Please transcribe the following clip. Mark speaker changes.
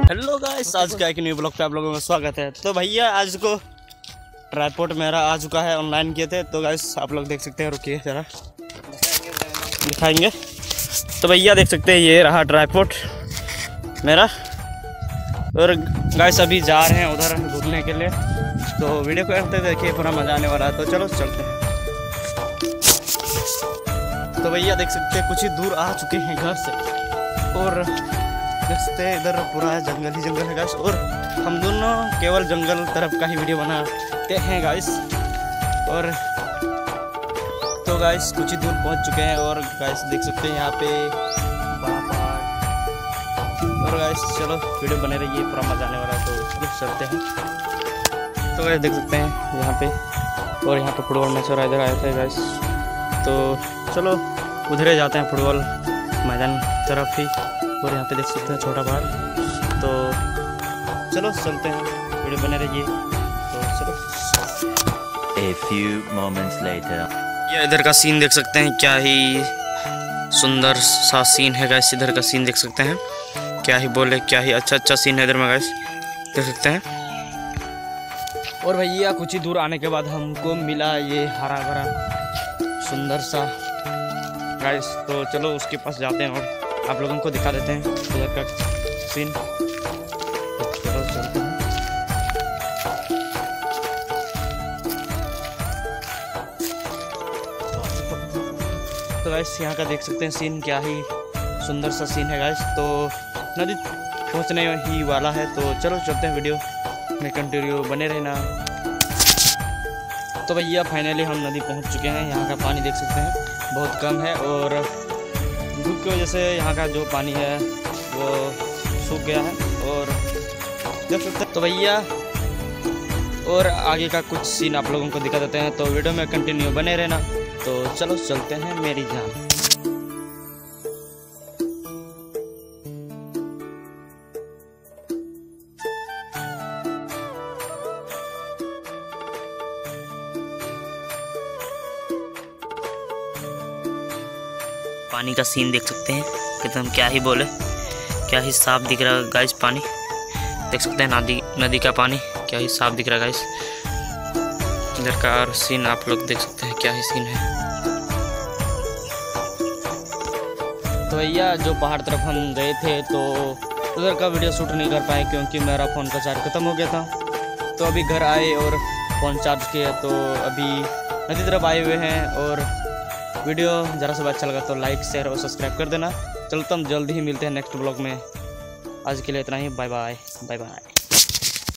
Speaker 1: Hello guys, आज का एक न्यू ब्लॉग पे आप लोगों का स्वागत है। तो भैया आज को ट्राइपॉड मेरा आ चुका है, ऑनलाइन किए थे। तो गाइस आप लोग देख सकते हैं, रुकिए जरा दिखाएंगे। तो भैया देख सकते हैं, ये रहा ट्राइपॉड मेरा। और गाइस अभी जा रहे हैं उधर घूमने के लिए। तो वीडियो को करते देखिए, पूरा मज़ा आने वाला है। तो चलो चलते हैं। तो भैया देख सकते हैं, कुछ ही दूर आ चुके हैं घर से। और देख सकते हैं इधर पूरा जंगल ही जंगल है गाइस। और हम दोनों केवल जंगल तरफ का ही वीडियो बनाते हैं गाइस। और तो गाइस कुछ ही दूर पहुंच चुके हैं। और गाइस देख सकते हैं यहाँ पे बड़ा पहाड़। और गाइस चलो वीडियो बने रहिए, पूरा मजा आने वाला है। तो चलो चलते हैं। तो गाइस देख सकते हैं यहाँ पे, और यहाँ पे फुटबॉल मैच हो रहा है, इधर आए थे गाइस। तो चलो उधर ही जाते हैं, फुटबॉल मैदान तरफ ही। और यहाँ पे देख सकते हैं छोटा पहाड़। तो चलो चलते हैं, वीडियो बने रहिए। तो चलो।
Speaker 2: A few moments later.
Speaker 1: ये इधर का सीन देख सकते हैं, क्या ही सुंदर सा सीन है गाइस। इधर का सीन देख सकते हैं, क्या ही बोले, क्या ही अच्छा सीन है इधर में गाइस, देख सकते हैं। और भैया कुछ ही दूर आने के बाद हमको मिला ये हरा भरा सुंदर सा गाइस। तो चलो उसके पास जाते हैं और आप लोगों को दिखा देते हैं उधर का सीन। चलो चलते हैं। तो गाइस यहाँ का देख सकते हैं सीन, क्या ही सुंदर सा सीन है गाइस। तो नदी पहुँचने ही वाला है। तो चलो चलते हैं, वीडियो में कंटिन्यू बने रहना। तो भैया फाइनली हम नदी पहुँच चुके हैं। यहाँ का पानी देख सकते हैं बहुत कम है, और धूप की वजह से यहाँ का जो पानी है वो सूख गया है। और देख सकते हैं। तो भैया और आगे का कुछ सीन आप लोगों को दिखा देते हैं। तो वीडियो में कंटिन्यू बने रहना। तो चलो चलते हैं मेरी जान। पानी का सीन देख सकते हैं, एकदम क्या ही बोले, क्या ही साफ दिख रहा है गाइस। पानी देख सकते हैं, नदी का पानी क्या ही साफ दिख रहा है गाइस। इधर का और सीन आप लोग देख सकते हैं, क्या ही सीन है। तो भैया जो पहाड़ तरफ हम गए थे, तो उधर का वीडियो शूट नहीं कर पाए क्योंकि मेरा फ़ोन का चार्ज ख़त्म हो गया था। तो अभी घर आए और फ़ोन चार्ज किया। तो अभी नदी तरफ आए हुए हैं। और वीडियो ज़रा सा अच्छा लगा तो लाइक शेयर और सब्सक्राइब कर देना। चलता हम जल्दी ही मिलते हैं नेक्स्ट ब्लॉग में। आज के लिए इतना ही। Bye bye bye bye.